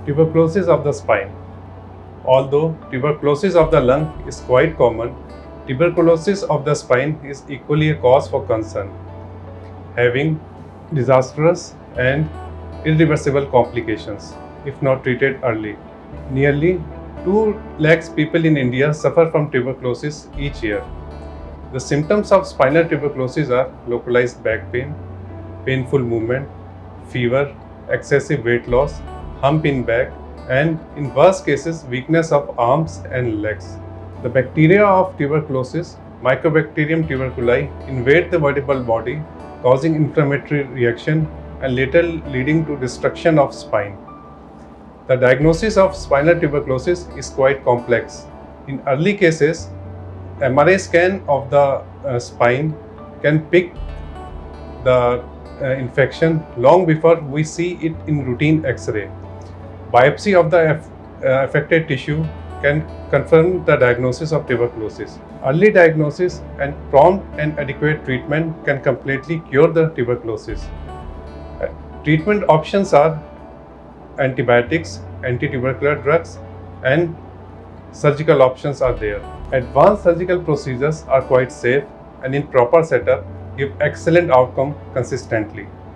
Tuberculosis of the spine. Although tuberculosis of the lung is quite common, tuberculosis of the spine is equally a cause for concern, having disastrous and irreversible complications if not treated early. Nearly 2 lakhs people in India suffer from tuberculosis each year. The symptoms of spinal tuberculosis are localized back pain, painful movement, fever, excessive weight loss, hump in back, and in worst cases, weakness of arms and legs. The bacteria of tuberculosis, Mycobacterium tuberculi, invade the vertebral body, causing inflammatory reaction and later leading to destruction of spine. The diagnosis of spinal tuberculosis is quite complex. In early cases, MRI scan of the spine can pick the infection long before we see it in routine X-ray. Biopsy of the affected tissue can confirm the diagnosis of tuberculosis. Early diagnosis and prompt and adequate treatment can completely cure the tuberculosis. Treatment options are antibiotics, anti-tubercular drugs, and surgical options are there. Advanced surgical procedures are quite safe and in proper setup give excellent outcome consistently.